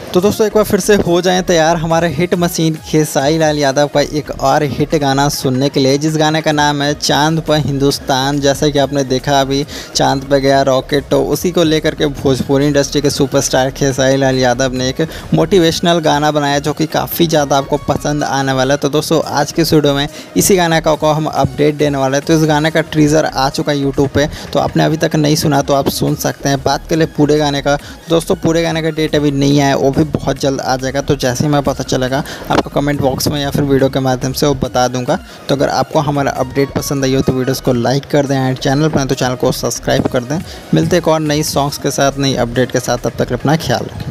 तो दोस्तों एक बार फिर से हो जाएं तैयार हमारे हिट मशीन खेसारी लाल यादव का एक और हिट गाना सुनने के लिए, जिस गाने का नाम है चांद पर हिंदुस्तान। जैसा कि आपने देखा अभी चांद पर गया रॉकेट, तो उसी को लेकर के भोजपुरी इंडस्ट्री के सुपरस्टार खेसारी लाल यादव ने एक मोटिवेशनल गाना बनाया जो कि काफ़ी ज़्यादा आपको पसंद आने वाला है। तो दोस्तों आज के वीडियो में इसी गाने का हम अपडेट देने वाले हैं। तो इस गाने का टीजर आ चुका है यूट्यूब पे, तो आपने अभी तक नहीं सुना तो आप सुन सकते हैं। बात कर ले पूरे गाने का, दोस्तों पूरे गाने का डेट अभी नहीं आया, वो भी बहुत जल्द आ जाएगा। तो जैसे ही मैं पता चलेगा आपको कमेंट बॉक्स में या फिर वीडियो के माध्यम से वो बता दूंगा। तो अगर आपको हमारा अपडेट पसंद आई हो तो वीडियोस को लाइक कर दें, एंड चैनल पर तो चैनल को सब्सक्राइब कर दें। मिलते एक और नई सॉन्ग्स के साथ, नई अपडेट के साथ, तब तक अपना ख्याल रखें।